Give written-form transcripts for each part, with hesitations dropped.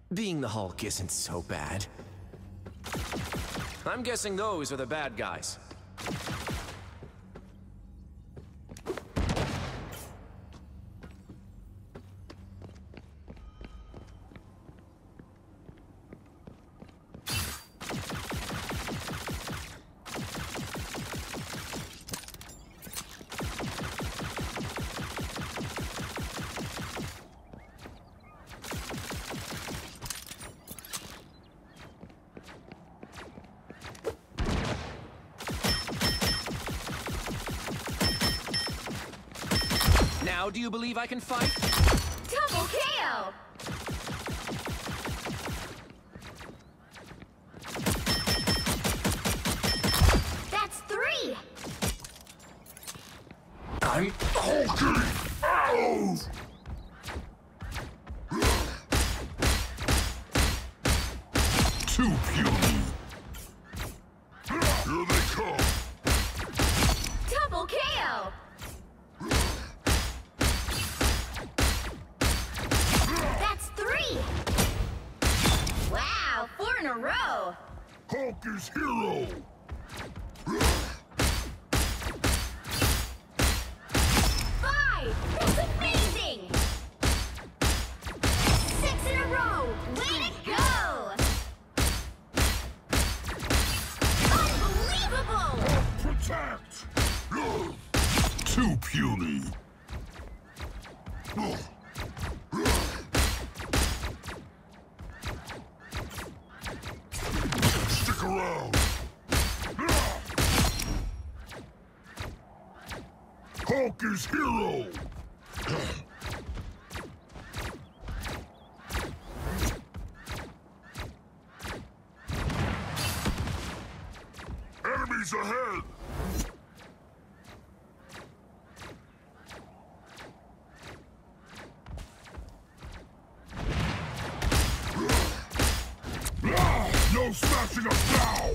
Being the Hulk isn't so bad. I'm guessing those are the bad guys. Now, do you believe I can fight? Double KO! That's 3! I'm hulking out! Too puny. Here they come. Double KO! That's 3! Wow, 4 in a row! Hulk is hero. 5! That's amazing! 6 in a row! Way to go! Unbelievable! Protect. Too puny. Stick around. Hulk is hero. Enemies ahead. No smashing us now!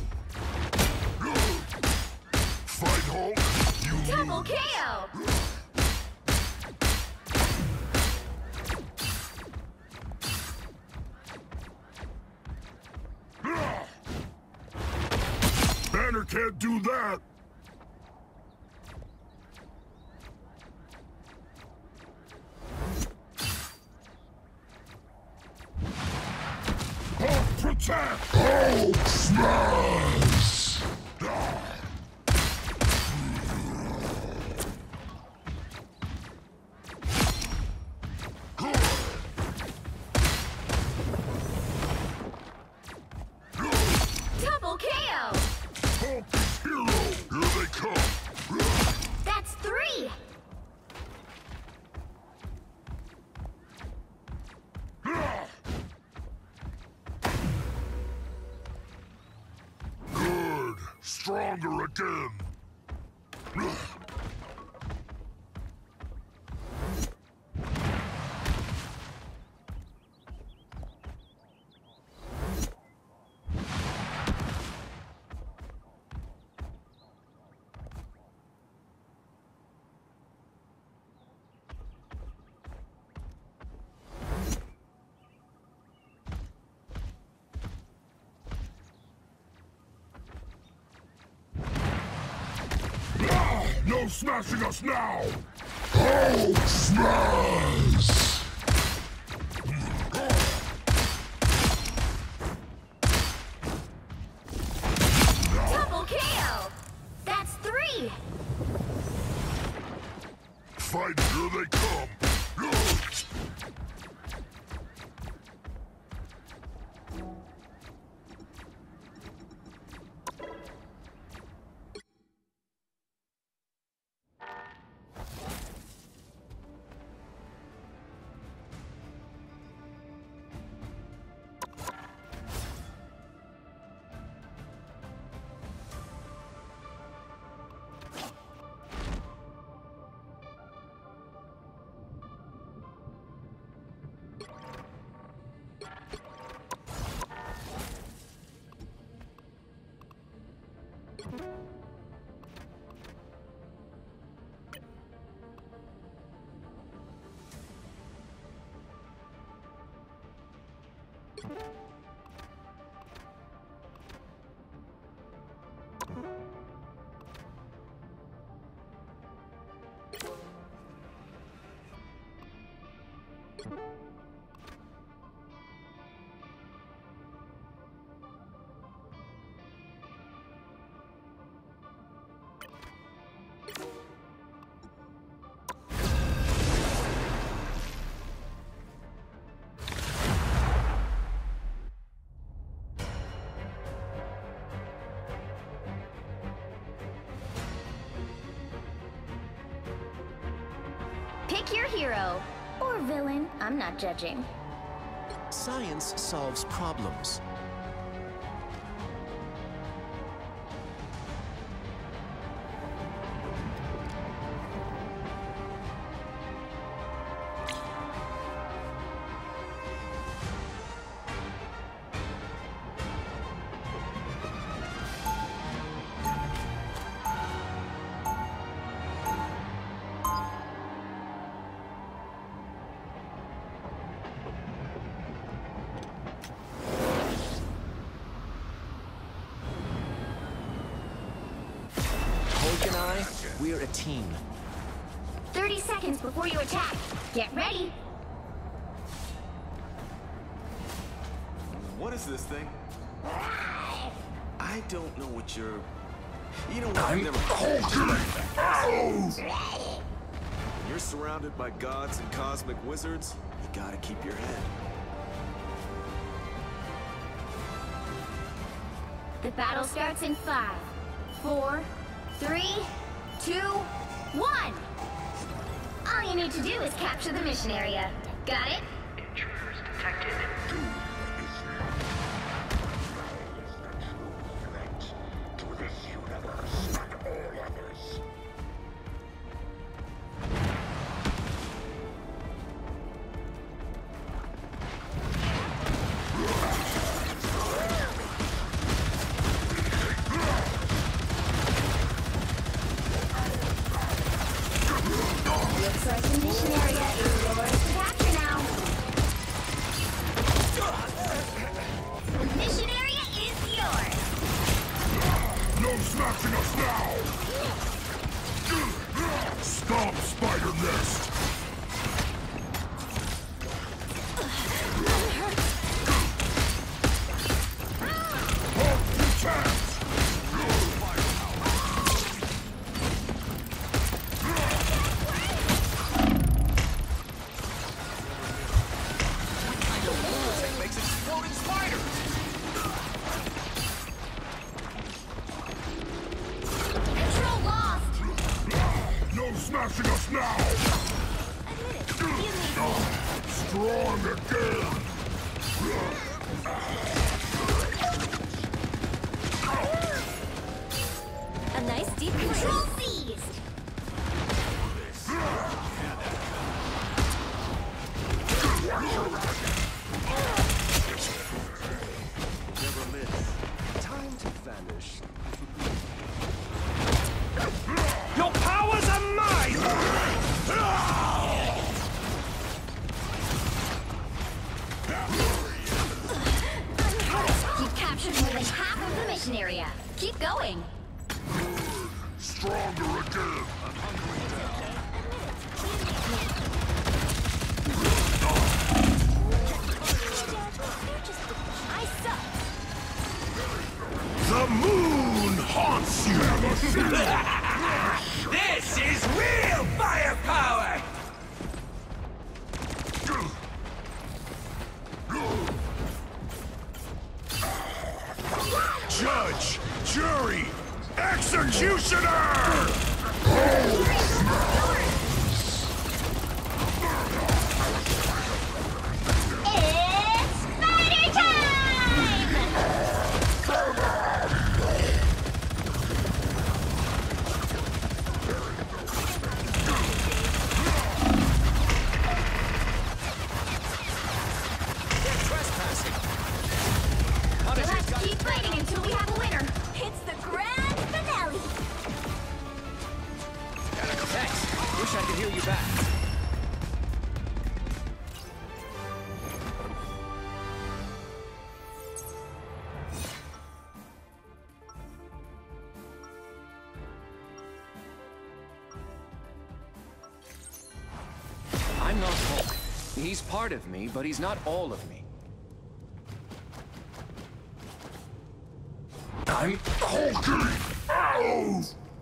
Fight, Hulk! You Double lose. KO! Banner can't do that! Hulk protect! Hulk smash! Double KO! Hulk is hero! Here they come! That's 3! Good! Stronger again! No smashing us now! Hulk smash! Double KO! That's 3! Fight, here they come! pick your hero. Or villain, I'm not judging. Science solves problems. Hulk and I, we're a team. 30 seconds before you attack. Get ready. What is this thing? I don't know what you're... You know what? I've never... You're surrounded by gods and cosmic wizards. You gotta keep your head. The battle starts in 5, 4, 3, 2, 1. All you need to do is capture the mission area. Got it? Intruders detected. To this universe and all others. Looks like the mission area is yours to capture now. The mission area is yours. No smashing us now! Stop, Spider Nest! Halt the chance! Makes exploding spiders! Control lost. No smashing us now! Strong again! A nice deep control seized. Never miss. Time to vanish. Your powers are mine! You've captured more than half of the mission area. Keep going. Stronger again! I suck. The moon haunts you! This is real firepower! Judge! Jury! Executioner! It's spider time! They're trespassing! Punisher's Let's got keep fighting until we have a winner. It's the grand finale. Thanks. Wish I could hear you back. I'm not Hulk. He's part of me, but he's not all of me. I'm Hulky! Ow!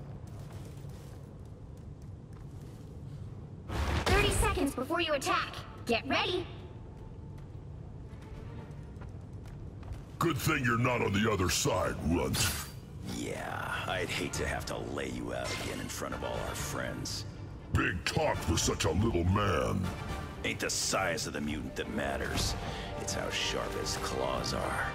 30 seconds before you attack. Get ready. Good thing you're not on the other side, runt. Yeah, I'd hate to have to lay you out again in front of all our friends. Big talk for such a little man. Ain't the size of the mutant that matters. It's how sharp his claws are.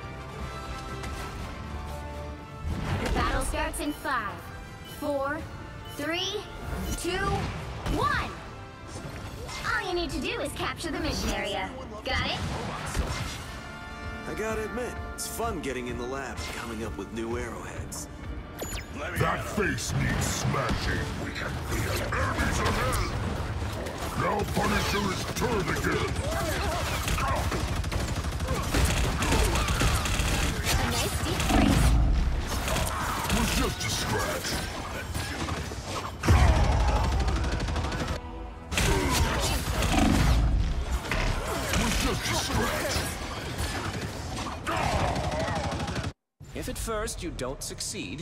Your battle starts in 5, 4, 3, 2, 1! All you need to do is capture the mission area. Got it? I gotta admit, it's fun getting in the lab and coming up with new arrowheads. That face needs smashing. We can feel enemies ahead. Now Punisher is turned again. A nice deep freeze. Was just a scratch. Was just a scratch. If at first you don't succeed,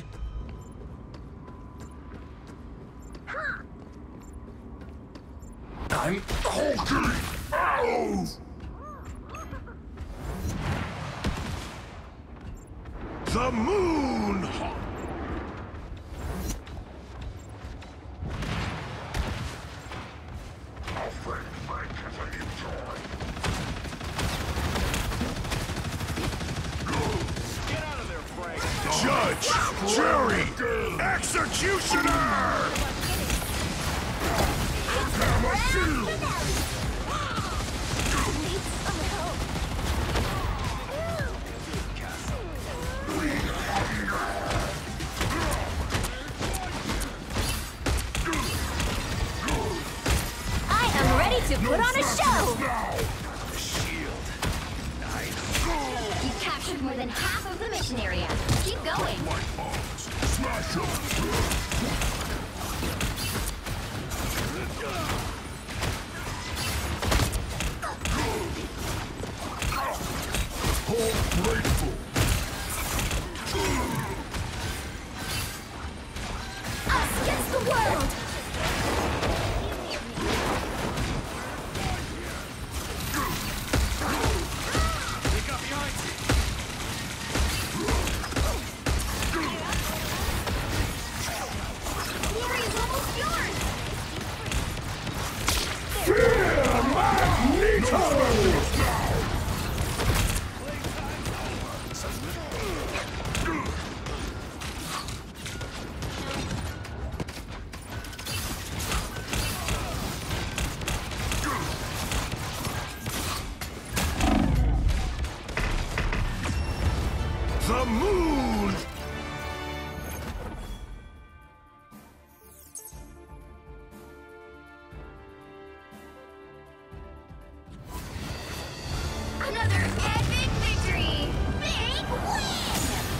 I'm Hulking! Ow! The moon! Judge! Jury! Executioner! Gamma shield! I am ready to put on a show! The shield. You've captured more than half of the mission area. Keep going. Smash him! Hold grateful! Us against the world! Glory is almost yours! The moon! Another epic victory! Big win!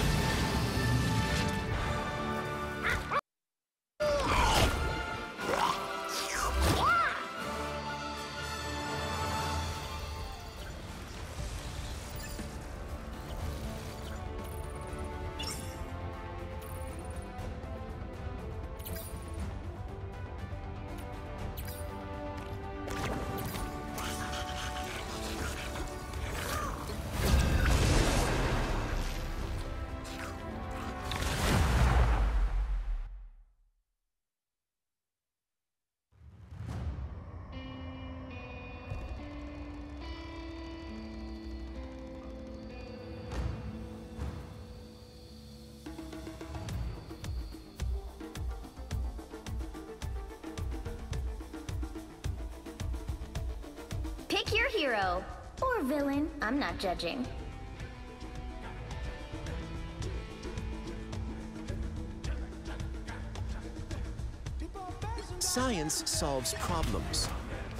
Pick your hero. Or villain. I'm not judging. science solves problems.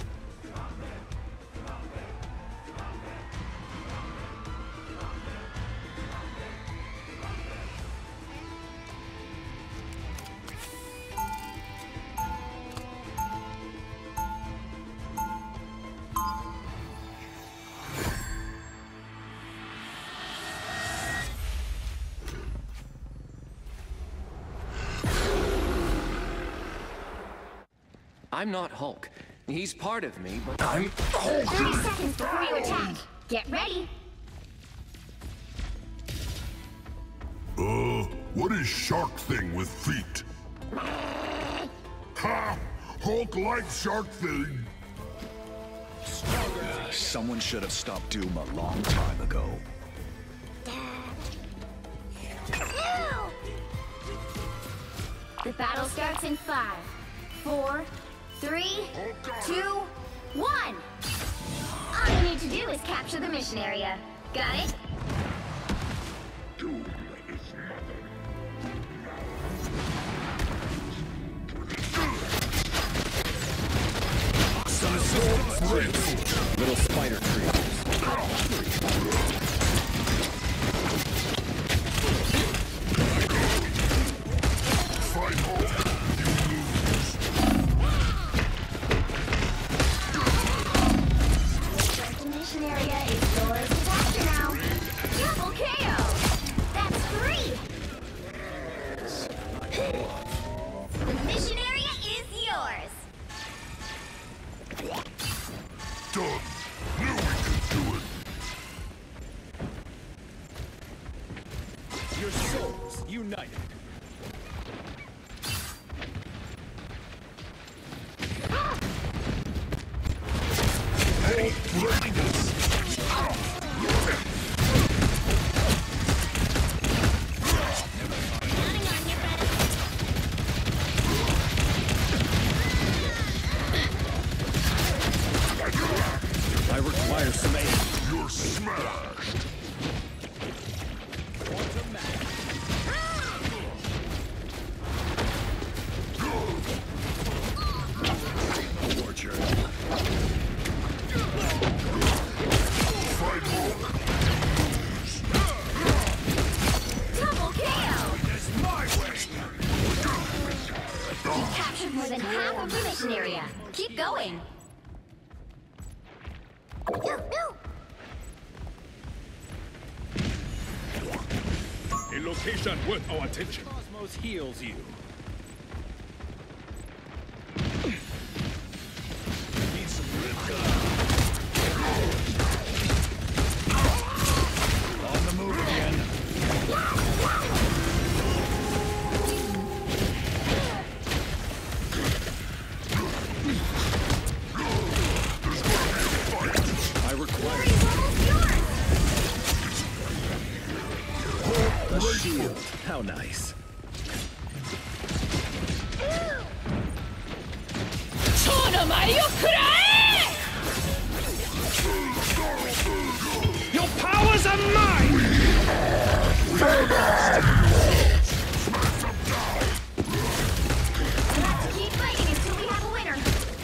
I'm not Hulk. He's part of me, but I'm 30 seconds before you attack. Get ready. What is shark thing with feet? Ha! Hulk like shark thing. Someone should have stopped Doom a long time ago. The battle starts in 5, 4, 3, 2, 1. All you need to do is capture the mission area. Got it? Doom is Some assistance. Little spider creatures. Fight Hulk. The mission area is yours to capture now. Double KO. That's 3. The mission area is yours. Done. Knew we could do it. Your souls united. Hulk behind us. I require some aid. You're smashed. Torture. Fight Hulk. Double KO. It's my way. You've captured more than half of the mission area. Keep going. A location worth our attention. Cosmos heals you. Need some on the move again. I require a shield. How nice. Your powers are mine! Let's keep fighting until we have a winner.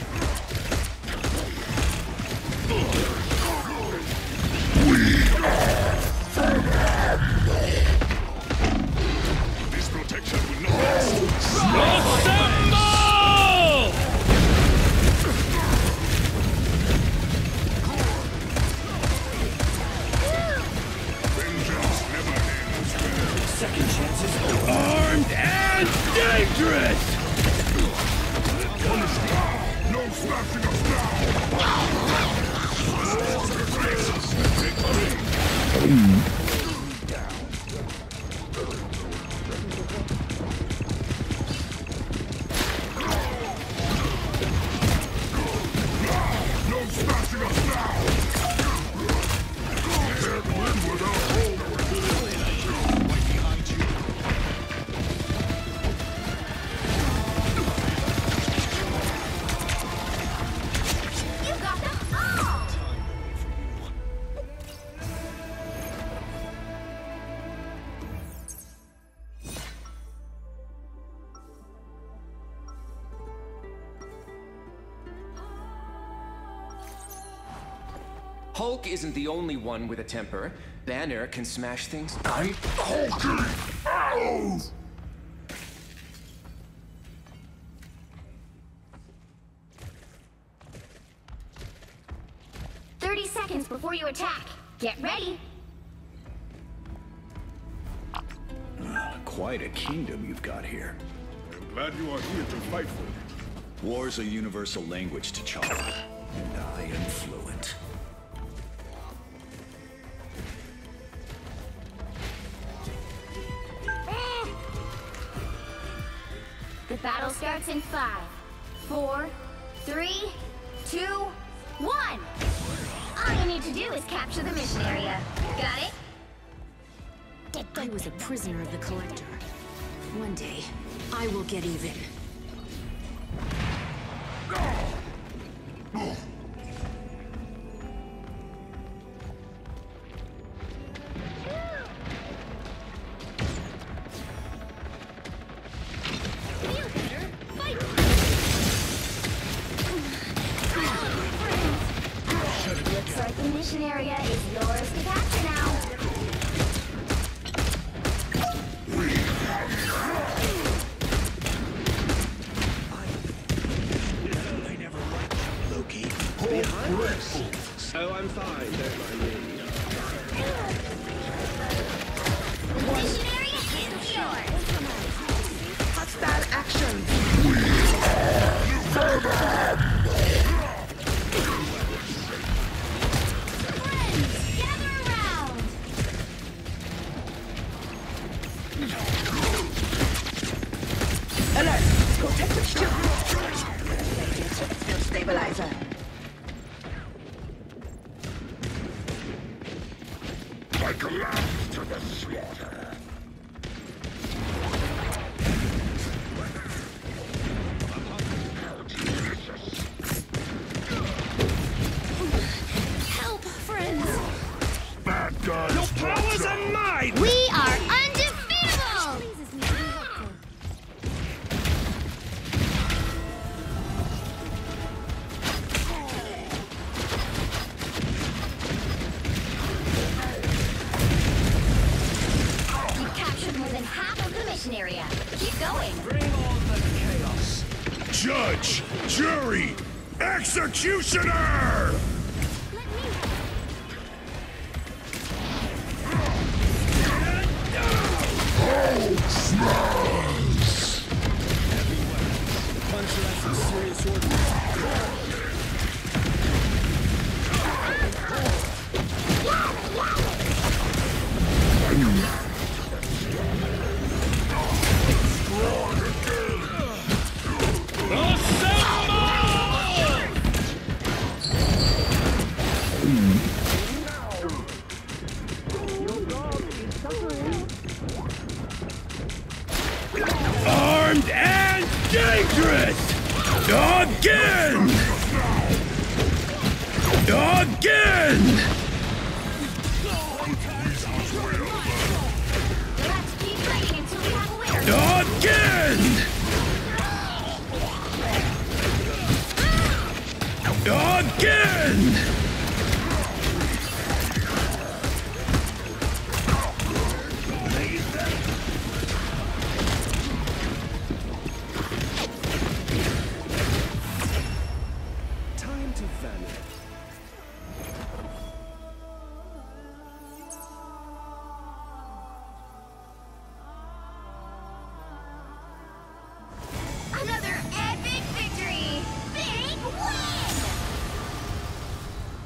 This protection will not last. Vengeance never ends. Second chances armed and dangerous! Punish now! No smashing us now! No smashing us now! Can't win without hope! Right behind you. You got them all! Hulk isn't the only one with a temper. Banner can smash things. I'm hulking! Ow! 30 seconds before you attack. Get ready. Quite a kingdom you've got here. I'm glad you are here to fight for it. War's a universal language to T'Challa, and I am fluent. The battle starts in 5, 4, 3, 2, 1! All you need to do is capture the mission area. Got it? I was a prisoner of the Collector. One day, I will get even. Looks like the mission area is yours to capture now. I never liked you, Loki. Oh, I'm fine, don't mind me. The mission area is yours. Hostile action! Friends, gather around. Alert! Protective shield! Stabilizer. Like a lamb to the slaughter. Help, friends. Bad guys. Your Powers are mine! We are undefeatable! You've captured more than half of the mission area. Keep going. Bring on the chaos. Judge, jury, executioner! Punch left some serious orders. Armed and dangerous! Again! Again! Let's keep fighting until we have a winner. Again! Again! Time to vanish. Another epic victory! Big win!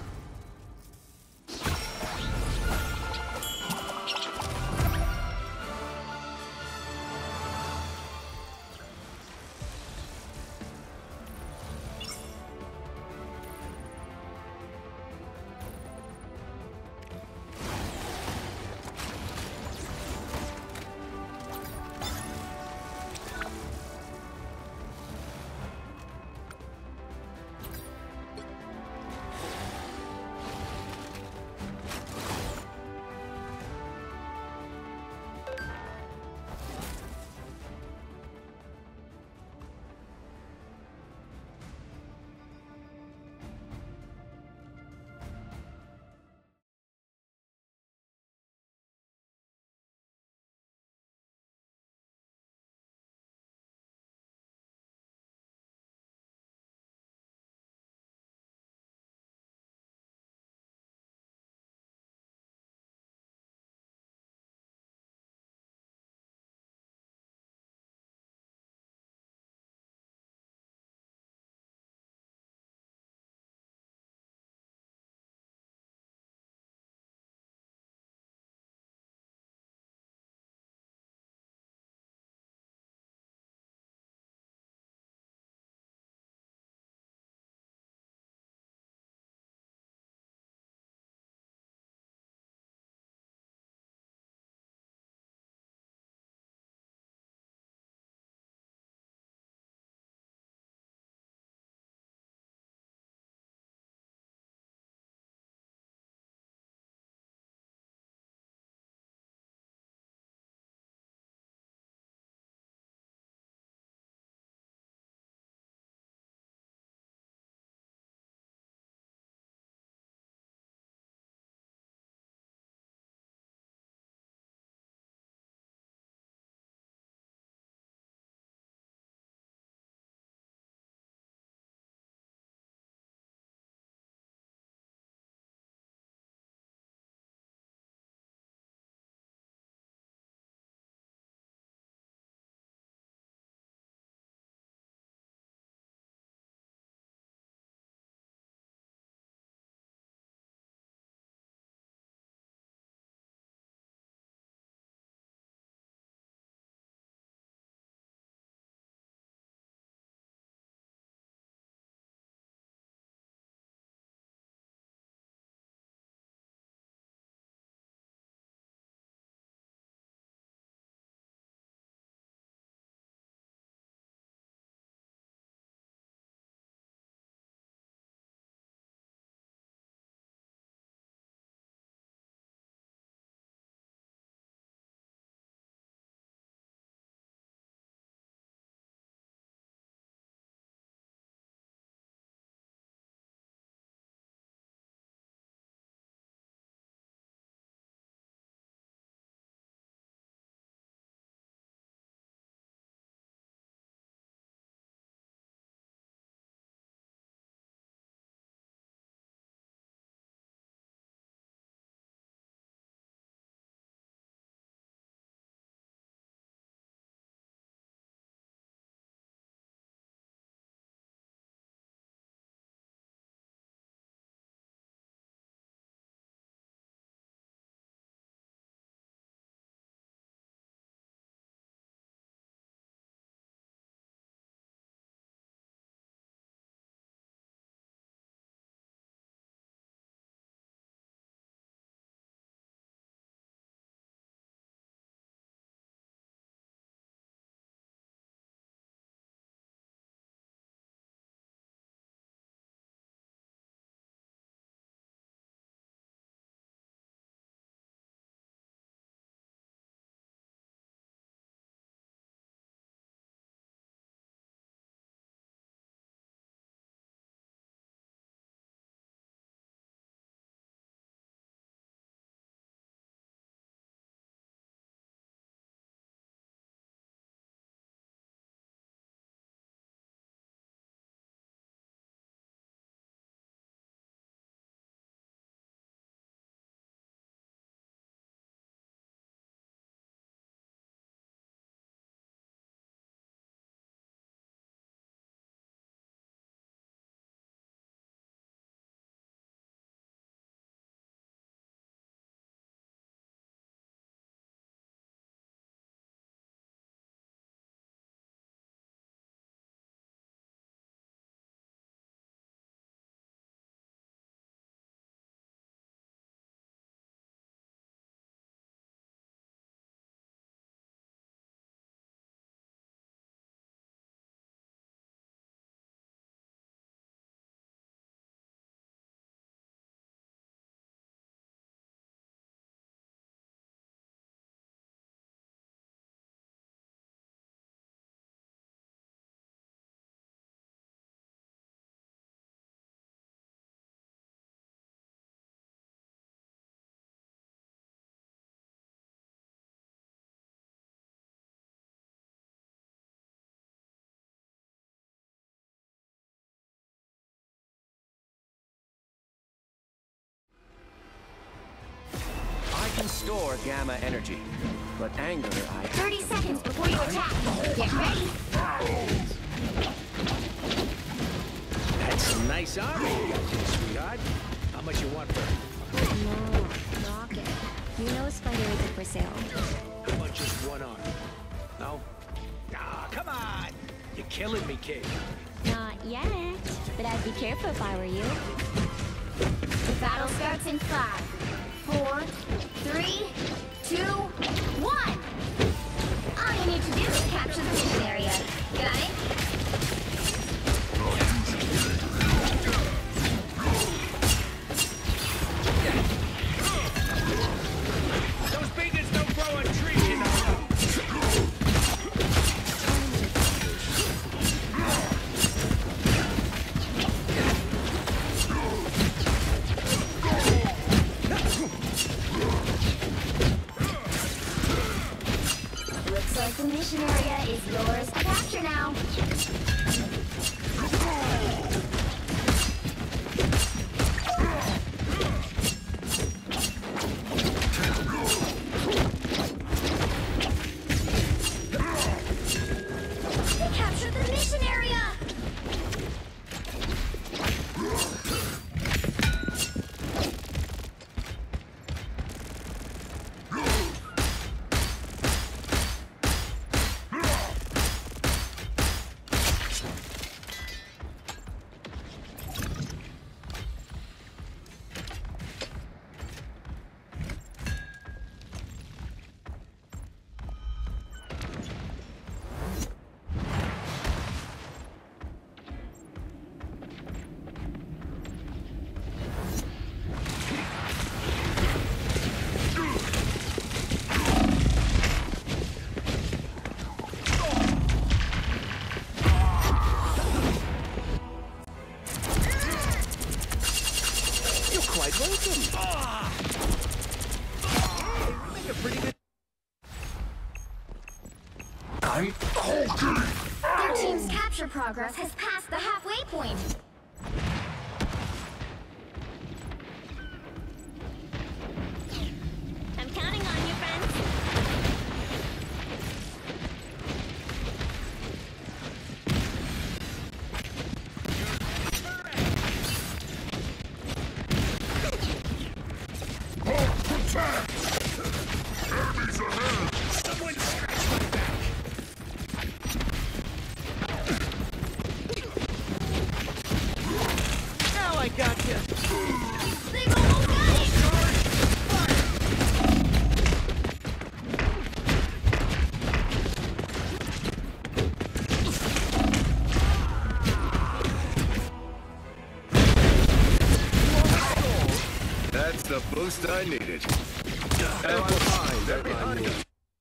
store gamma energy. But anger, 30 seconds before you attack. Get ready. That's some nice armor you got there, sweetheart. How much you want for it? No, Rocket. You know Spider isn't for sale. How much is one arm? No? Ah, come on! You're killing me, kid. Not yet, but I'd be careful if I were you. The battle starts in 5, 4, 3, 2, 1. All you need to do is capture the mission area. Got it? Those beacons don't grow on trees, you know. Looks like the mission area is yours to capture now. They captured the mission area! Quite welcome. Make a pretty good. I'm Hulking! Their team's capture progress has passed the halfway point. I'm counting on you, friends. Attack! Enemies ahead! Someone scratch my back. Now I got you. They've almost got it! That's the boost I needed. I'm fine. They're behind me.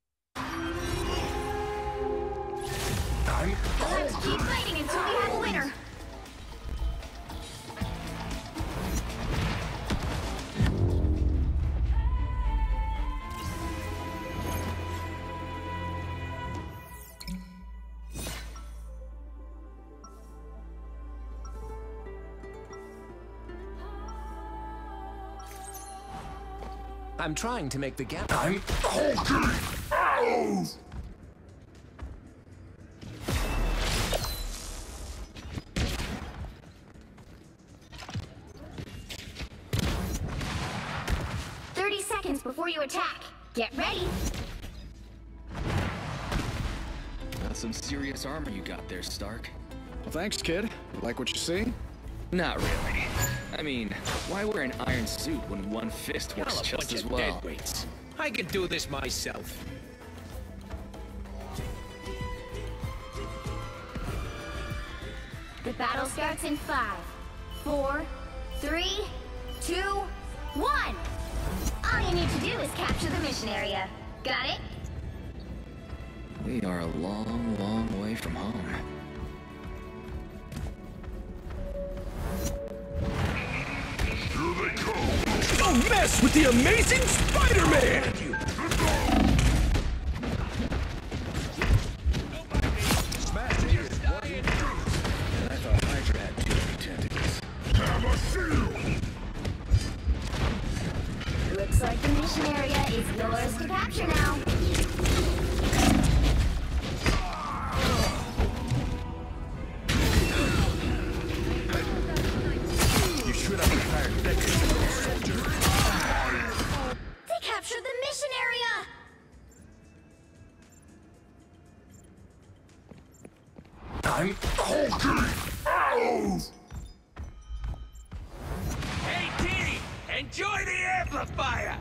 We'll have to keep fighting until we have a winner. I'm trying to make the gamma. I'm Hulking! Ow! 30 seconds before you attack. Get ready. That's some serious armor you got there, Stark. Well, thanks, kid. Like what you see? Not really. I mean, why wear an iron suit when one fist works Y'all a just bunch as of well? deadweights. I can do this myself. The battle starts in 5, 4, 3, 2, 1. All you need to do is capture the mission area. Got it? We are a long, long way from home. Here they come! Don't mess with the amazing Spider-Man! And I thought Hydra had too many tentacles. Have a shield! Looks like the mission area is I'm hulking! Ow! Hey, Dee! Enjoy the amplifier!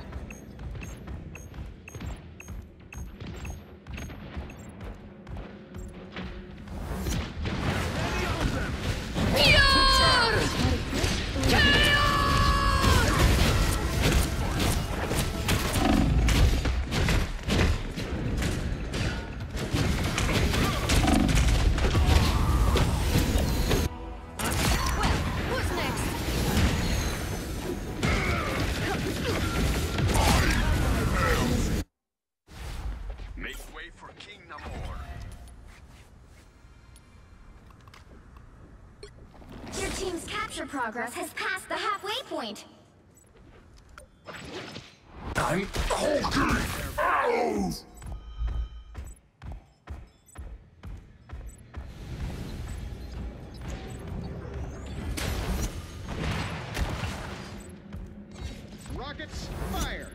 Your team's capture progress has passed the halfway point. I'm hulking! Ow! Rockets, fire!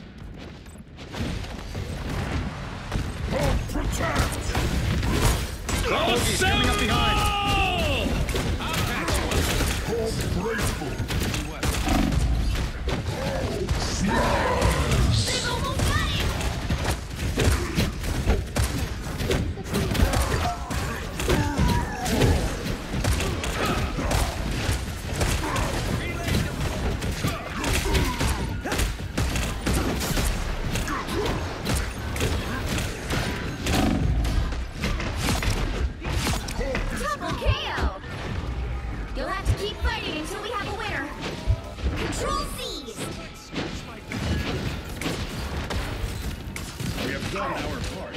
Hold protect! Bogey's coming up behind! Hold graceful! They've almost got it! Double KO! You'll have to keep fighting until we have a winner. Control C's! We have done our part.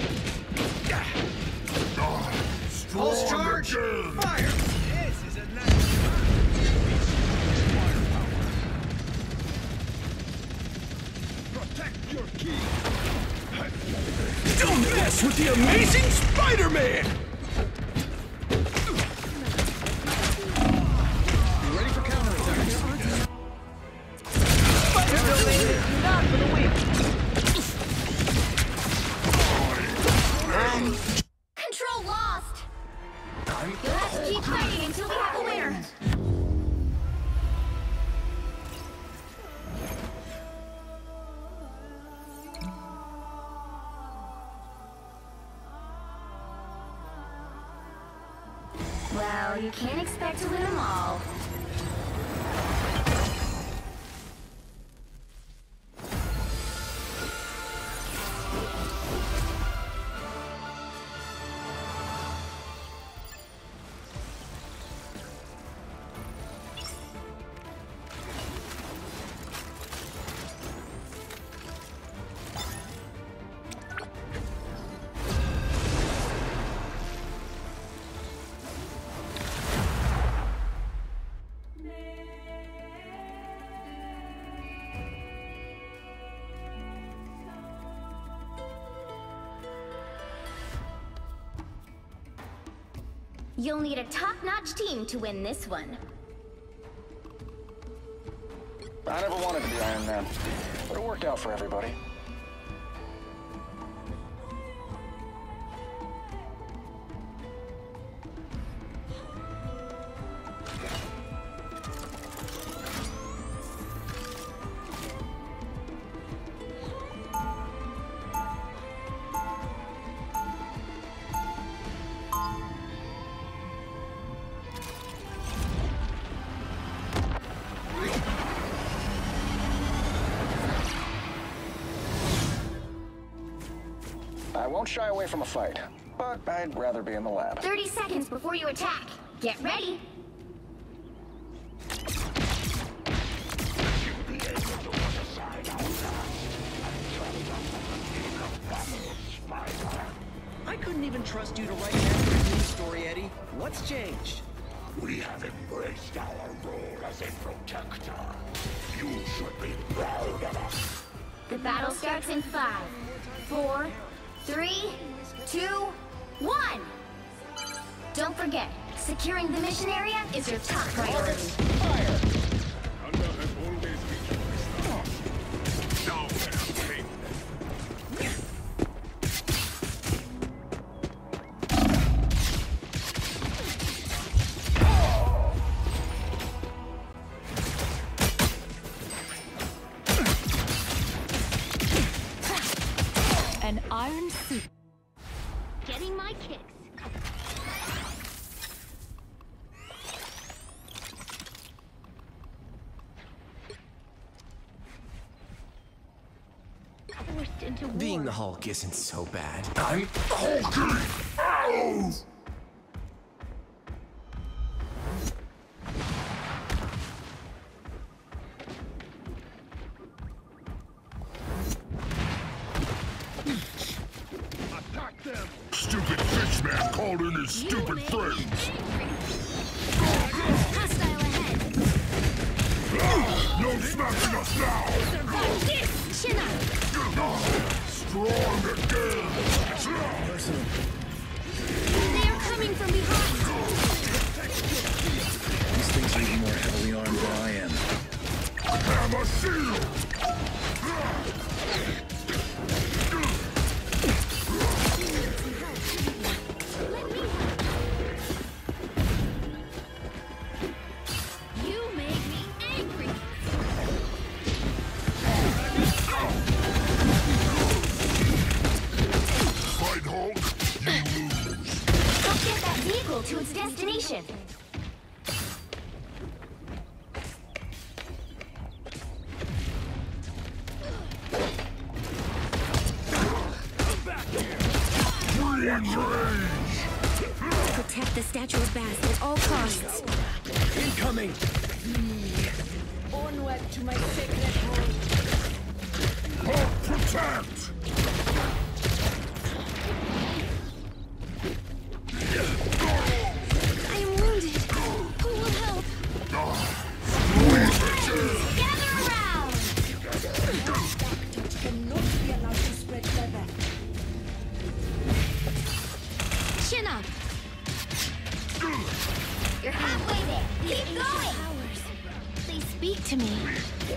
Pulse charge! Again. Fire! This is a nice Protect your key! Don't mess with the amazing Spider-Man! Be ready for counterattack. Spider-Building is not for the weak! Control lost! You'll have to keep fighting until we have a winner. Well, you can't expect to win them all. You'll need a top-notch team to win this one. I never wanted to be Iron Man, but it worked out for everybody. I won't shy away from a fight, but I'd rather be in the lab. 30 seconds before you attack. Get ready. I couldn't even trust you to write an accurate news story, Eddie. What's changed? We have embraced our role as a protector. You should be proud of us. The battle starts in 5, 4, 3, 2, 1! Don't forget, securing the mission area is your top priority. An iron suit. Getting my kicks. Forced into war. Being the Hulk isn't so bad. I'm Hulky! Ow! Attack them! Stupid fish man called in his stupid friends. Hostile ahead. No smacking us now! Survive this! Chin up! Strong again! They are coming from behind! These things are even more heavily armed than I am. Hammer shield! You make me angry! Fight Hulk, you lose. Help get that vehicle to its destination! Protect the Statue of Bast at all costs. Incoming! Onward to my sacred home. Hulk, protect! I am wounded! Who will help? Gather around! Cannot be allowed to spread further. Chin up! You're halfway there! Keep going! Please speak to me.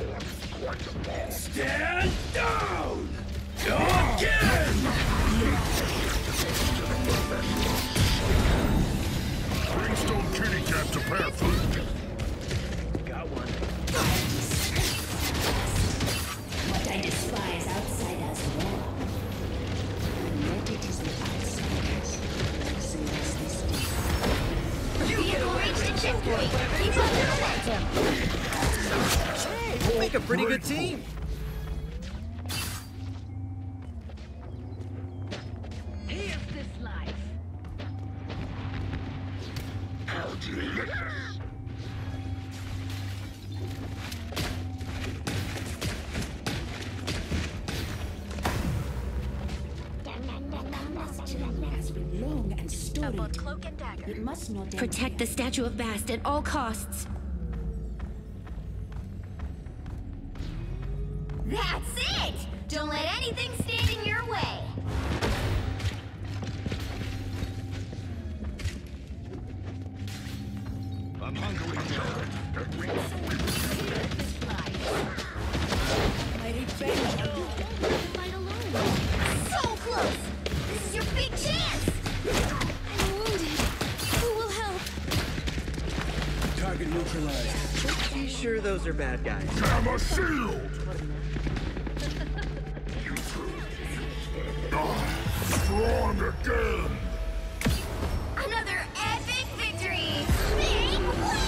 Stand down! Again! Brimstone kitty cat to Panther. Got one. What I despise outsiders well. Yet it is the outsiders who save us this day. Vehicle reached a checkpoint. Keep up the momentum. Hey, we make a pretty good team. Here's this life. Has been long and storied. Cloak and dagger. It must not end. Protect the Statue of Bast at all costs. That's it! Don't let anything stand in your way. I'm hungry. My revenge. Fight alone. So close! This is your big chance! I'm wounded. Who will help? Target neutralized. Be sure those are bad guys. Hammer shield! Strong again! Another epic victory! Big win!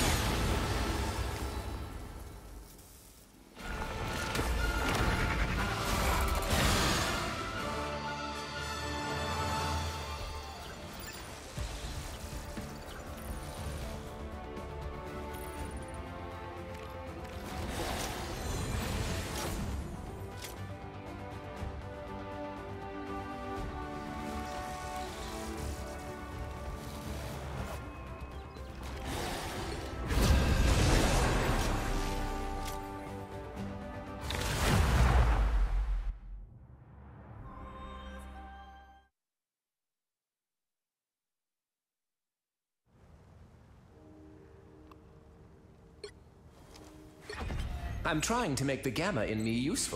I'm trying to make the gamma in me useful.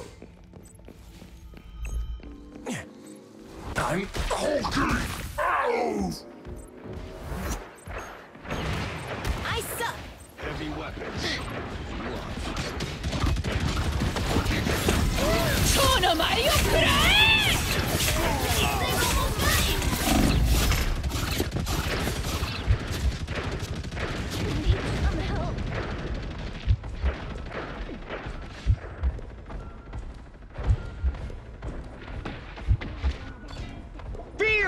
I'm Hulky! Ow! I suck! Heavy weapons. Sono Mario Crash!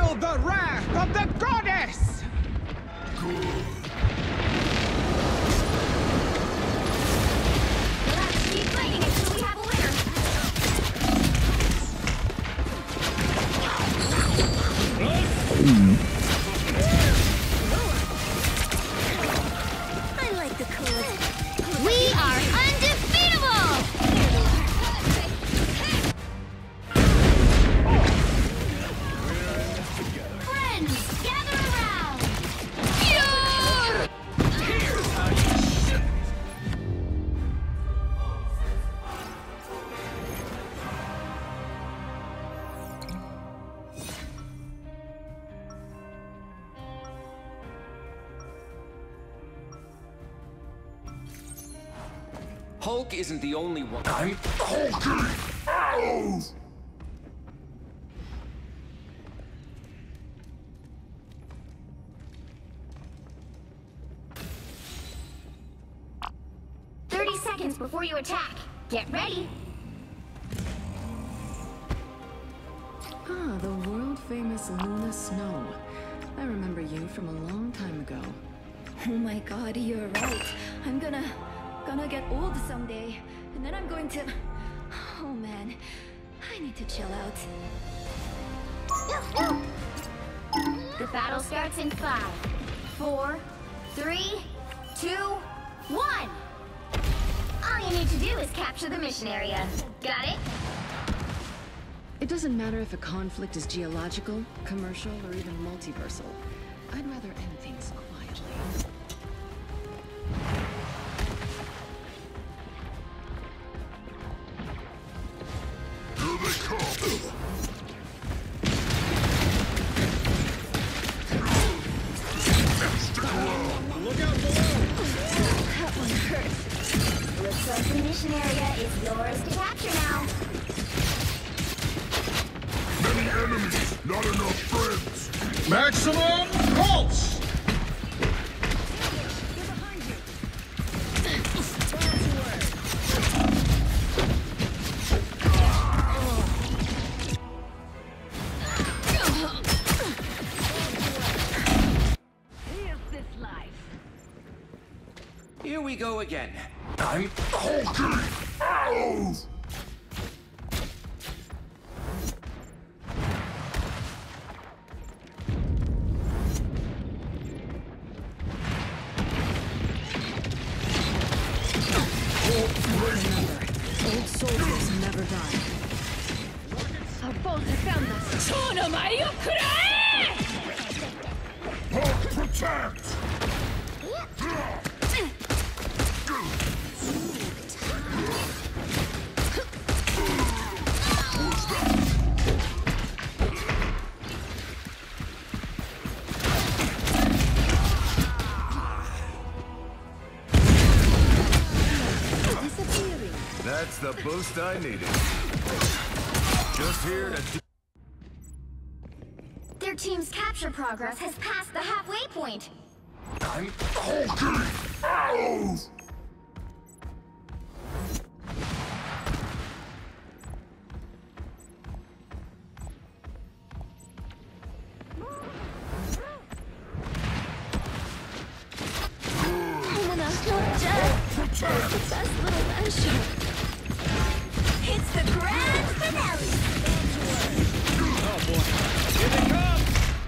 Feel the wrath of the goddess! Let's keep fighting until we have a winner. I like the color. We are undefeatable! Friends, gather around! Here's how you shoot! Hulk isn't the only one. I'm hulking! Ow! 30 seconds before you attack. Get ready. Ah, the world-famous Luna Snow. I remember you from a long time ago. Oh my god, you're right. I'm gonna get old someday. And then I'm going to... Oh man, I need to chill out. The battle starts in 5, 4, 3, 2, 1. All you need to do is capture the mission area. Got it? It doesn't matter if a conflict is geological, commercial, or even multiversal. I'd rather end things quietly. Here they come! Stick around! Look out below! That one hurt. Looks like the mission area is yours to capture now. Many enemies, not enough friends! Maximum pulse! Here we go again. I'm hulking! Ow! Remember, old soldiers never die. Our foes have found us. Hulk, protect! That's the boost I needed. Just here to... Their team's capture progress has passed the halfway point. I'm hulking! Ow! Protect! Best little measure. It's the grand finale. Oh boy, here they come!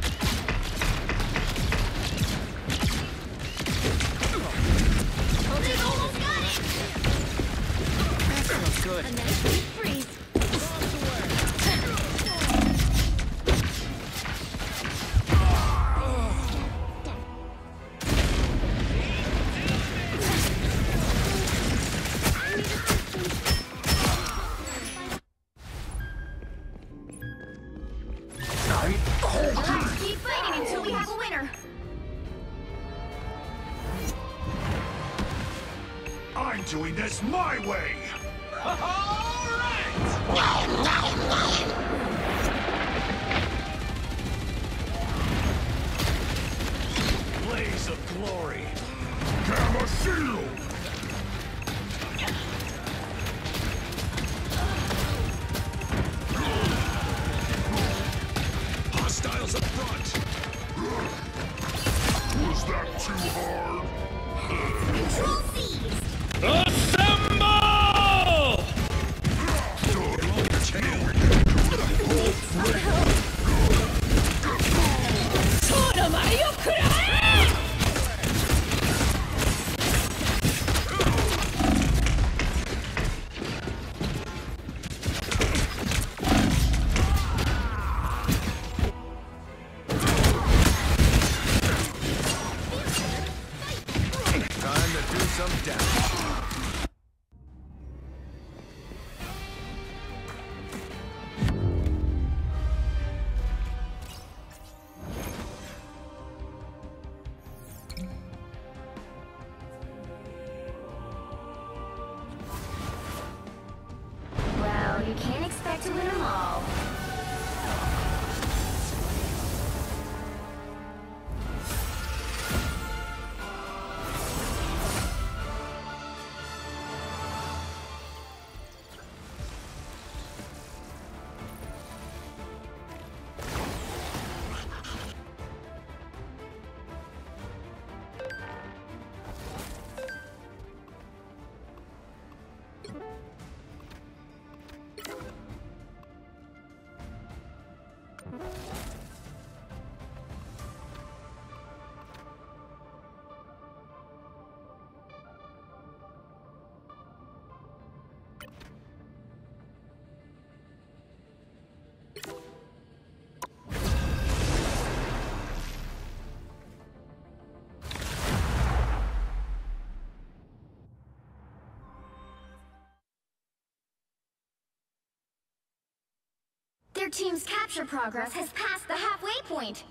They've almost got it. That sounds good. A nice deep freeze. I'm hulking! Let's keep fighting until we have a winner. I'm doing this my way! Blaze of glory! Gamma shield! Hostiles up front! Was that too hard? Control seized! Assemble! Time to do some damage. Well, you can't expect to win them all. Their team's capture progress has passed the halfway point.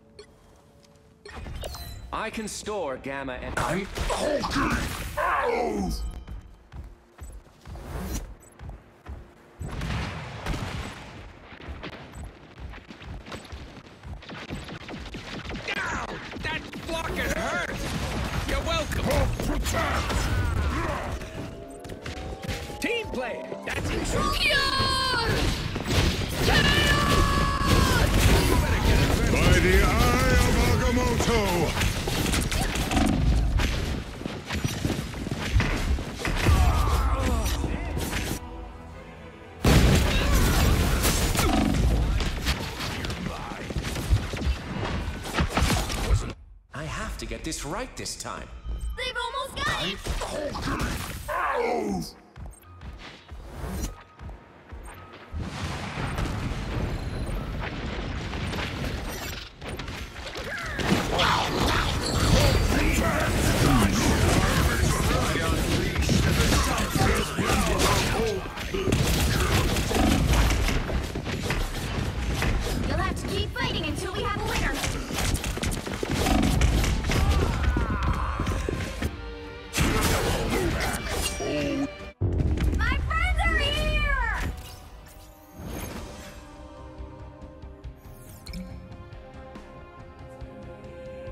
I can store Gamma and... I'm hulking! Ow! Ow! That blocking hurt! You're welcome! Team play! That's it! By the eye of Agamotto! I have to get this right this time. They've almost got it! Ow! You'll have to keep fighting until we have a winner. My friends are here!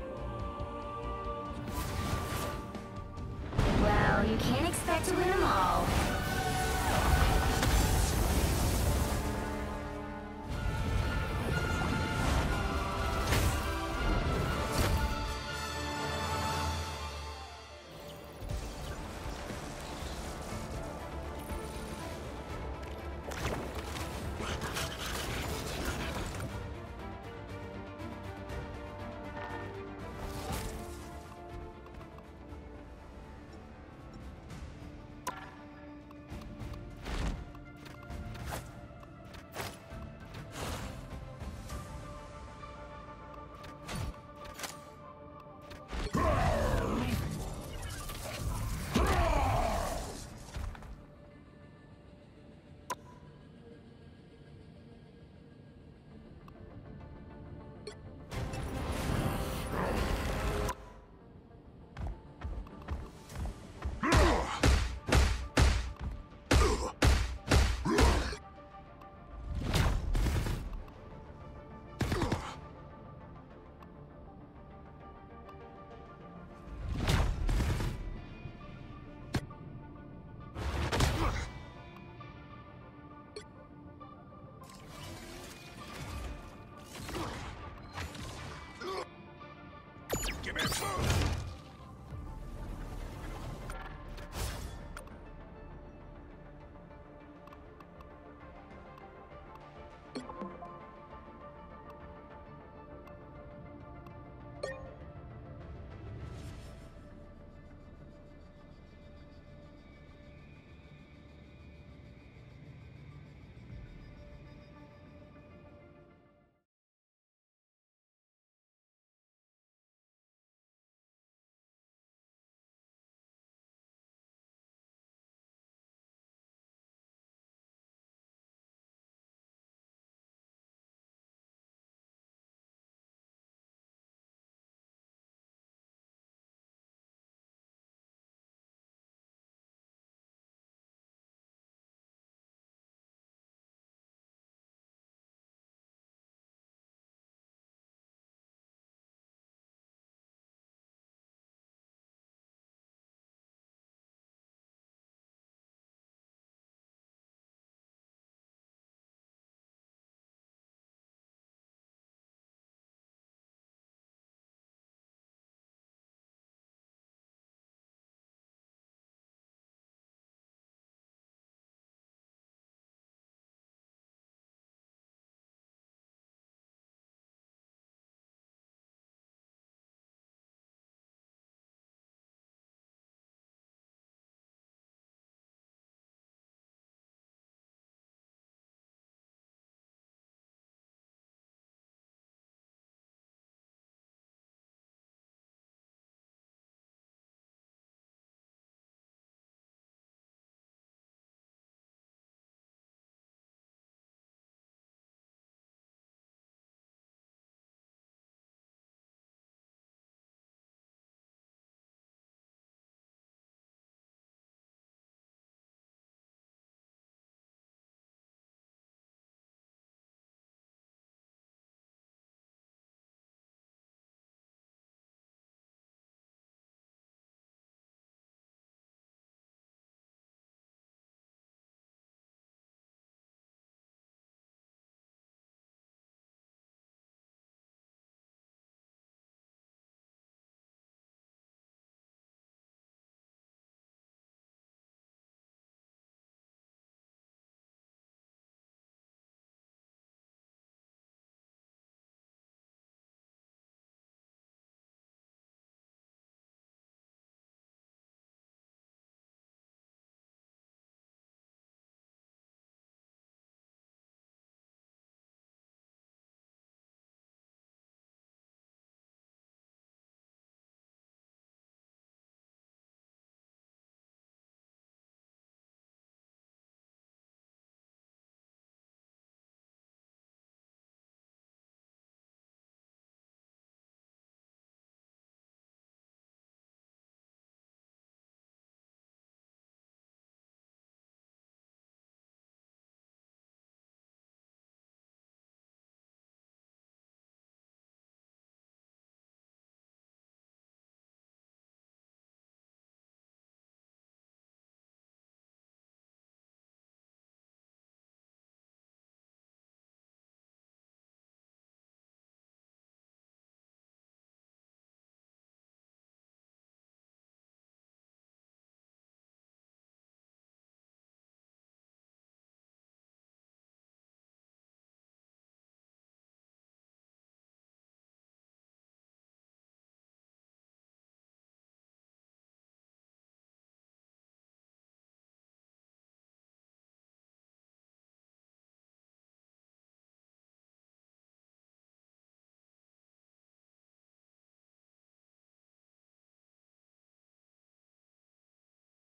Well, you can't expect to win them all.